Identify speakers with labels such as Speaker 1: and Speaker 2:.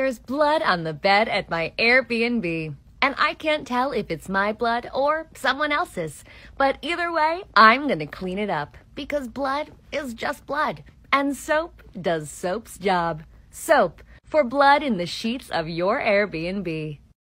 Speaker 1: There's blood on the bed at my Airbnb, and I can't tell if it's my blood or someone else's. But either way, I'm gonna clean it up, because blood is just blood, and soap does soap's job. Soap, for blood in the sheets of your Airbnb.